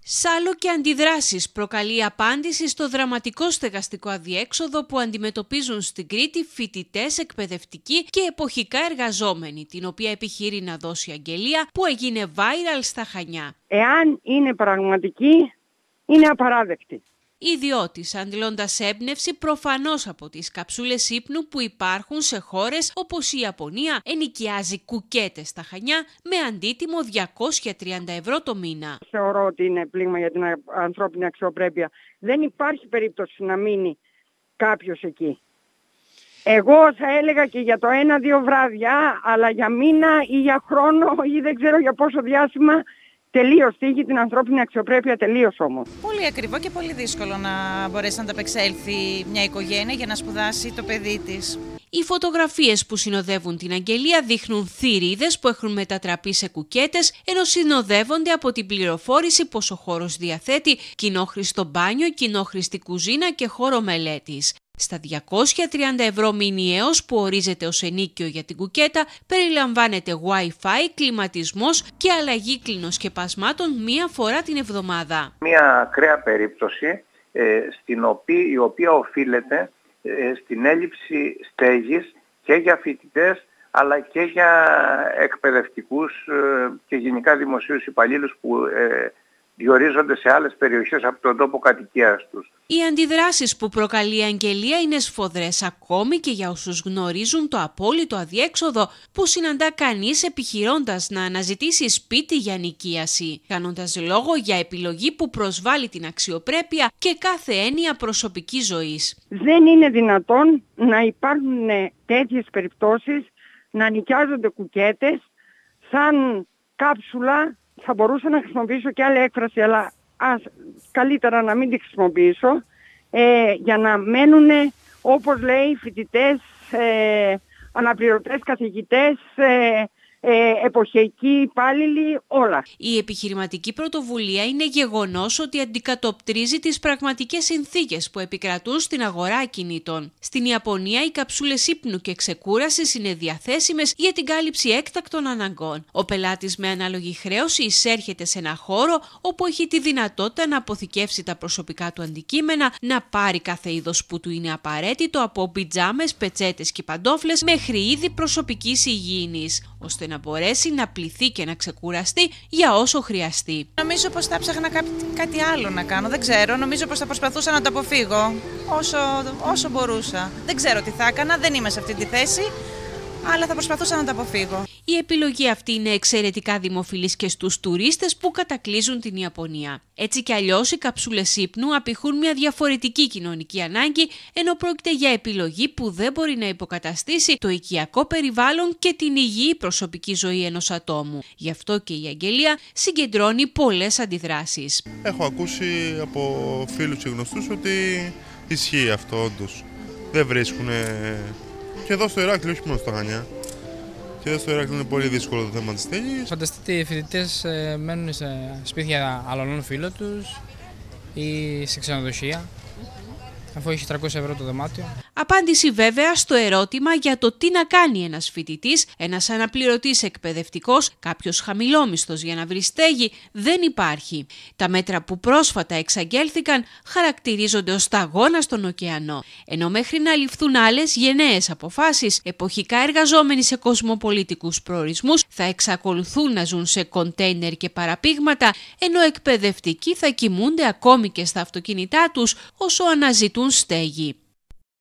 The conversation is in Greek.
Σάλο και αντιδράσεις προκαλεί η απάντηση στο δραματικό στεγαστικό αδιέξοδο που αντιμετωπίζουν στην Κρήτη φοιτητές, εκπαιδευτικοί και εποχικά εργαζόμενοι, την οποία επιχειρεί να δώσει η αγγελία που έγινε viral στα Χανιά. Εάν είναι πραγματική, είναι απαράδεκτη. Ιδιώτης, αντλώντας έμπνευση προφανώς από τις καψούλες ύπνου που υπάρχουν σε χώρες όπως η Ιαπωνία, ενοικιάζει κουκέτες στα Χανιά με αντίτιμο 230 ευρώ το μήνα. Θεωρώ ότι είναι πλήγμα για την ανθρώπινη αξιοπρέπεια. Δεν υπάρχει περίπτωση να μείνει κάποιος εκεί. Εγώ θα έλεγα και για το 1-2 βράδια, αλλά για μήνα ή για χρόνο ή δεν ξέρω για πόσο διάστημα, τελείως θίγει την ανθρώπινη αξιοπρέπεια, τελείως όμως. Πολύ ακριβό και πολύ δύσκολο να μπορέσει να ανταπεξέλθει μια οικογένεια για να σπουδάσει το παιδί της. Οι φωτογραφίες που συνοδεύουν την αγγελία δείχνουν θηρίδες που έχουν μετατραπεί σε κουκέτες, ενώ συνοδεύονται από την πληροφόρηση πως ο χώρος διαθέτει κοινόχρηστο μπάνιο, κοινόχρηστη κουζίνα και χώρο μελέτης. Στα 230 ευρώ μηνιαίως που ορίζεται ως ενίκιο για την κουκέτα περιλαμβάνεται Wi-Fi, κλιματισμός και αλλαγή κλινοσκεπασμάτων μία φορά την εβδομάδα. Μία ακραία περίπτωση η οποία οφείλεται στην έλλειψη στέγης και για φοιτητές αλλά και για εκπαιδευτικούς και γενικά δημοσίους υπαλλήλους που διορίζονται σε άλλες περιοχές από τον τόπο κατοικίας τους. Οι αντιδράσεις που προκαλεί η αγγελία είναι σφοδρές ακόμη και για όσους γνωρίζουν το απόλυτο αδιέξοδο που συναντά κανείς επιχειρώντας να αναζητήσει σπίτι για νοικίαση, κάνοντας λόγο για επιλογή που προσβάλλει την αξιοπρέπεια και κάθε έννοια προσωπικής ζωής. Δεν είναι δυνατόν να υπάρχουν τέτοιες περιπτώσεις, να νοικιάζονται κουκέτες σαν κάψουλα. Θα μπορούσα να χρησιμοποιήσω και άλλη έκφραση, αλλά καλύτερα να μην τη χρησιμοποιήσω, για να μένουν, όπως λέει, φοιτητές, αναπληρωτές καθηγητές, εποχιακοί υπάλληλοι, όλα. Η επιχειρηματική πρωτοβουλία είναι γεγονός ότι αντικατοπτρίζει τις πραγματικές συνθήκες που επικρατούν στην αγορά ακινήτων. Στην Ιαπωνία οι καψούλες ύπνου και ξεκούρασης είναι διαθέσιμες για την κάλυψη έκτακτων αναγκών. Ο πελάτης με ανάλογη χρέωση εισέρχεται σε ένα χώρο όπου έχει τη δυνατότητα να αποθηκεύσει τα προσωπικά του αντικείμενα, να πάρει κάθε είδος που του είναι απαραίτητο, από πιτζάμες, πετσέτες και παντόφλες μέχρι είδη προσωπικής υγιεινής, ώστε να μπορέσει να πληθεί και να ξεκουραστεί για όσο χρειαστεί. Νομίζω πως θα ψάχνα κάτι άλλο να κάνω, δεν ξέρω. Νομίζω πως θα προσπαθούσα να το αποφύγω όσο μπορούσα. Δεν ξέρω τι θα έκανα, δεν είμαι σε αυτή τη θέση, αλλά θα προσπαθούσα να το αποφύγω. Η επιλογή αυτή είναι εξαιρετικά δημοφιλής και στους τουρίστες που κατακλείζουν την Ιαπωνία. Έτσι κι αλλιώς οι καψούλες ύπνου απηχούν μια διαφορετική κοινωνική ανάγκη, ενώ πρόκειται για επιλογή που δεν μπορεί να υποκαταστήσει το οικιακό περιβάλλον και την υγιή προσωπική ζωή ενός ατόμου. Γι' αυτό και η αγγελία συγκεντρώνει πολλές αντιδράσεις. Έχω ακούσει από φίλους και γνωστούς ότι ισχύει αυτό όντως. Δεν βρίσκουν. Και εδώ στο Ηράκλειο, όχι μόνο στα Χανιά. Και εδώ στο Ηράκλειο είναι πολύ δύσκολο το θέμα της στέγης. Φανταστείτε οι φοιτητές μένουν σε σπίτια άλλων φίλων τους ή σε ξενοδοχεία, αφού έχει 300 ευρώ το δωμάτιο. Απάντηση βέβαια στο ερώτημα για το τι να κάνει ένας φοιτητής, ένας αναπληρωτής εκπαιδευτικός, κάποιος χαμηλόμισθος για να βρει στέγη, δεν υπάρχει. Τα μέτρα που πρόσφατα εξαγγέλθηκαν χαρακτηρίζονται ως σταγόνα στον ωκεανό. Ενώ μέχρι να ληφθούν άλλες γενναίες αποφάσεις, εποχικά εργαζόμενοι σε κοσμοπολιτικούς προορισμούς θα εξακολουθούν να ζουν σε κοντέινερ και παραπήγματα, ενώ εκπαιδευτικοί θα κοιμούνται ακόμη και στα αυτοκίνητά τους όσο αναζητούν στέγη.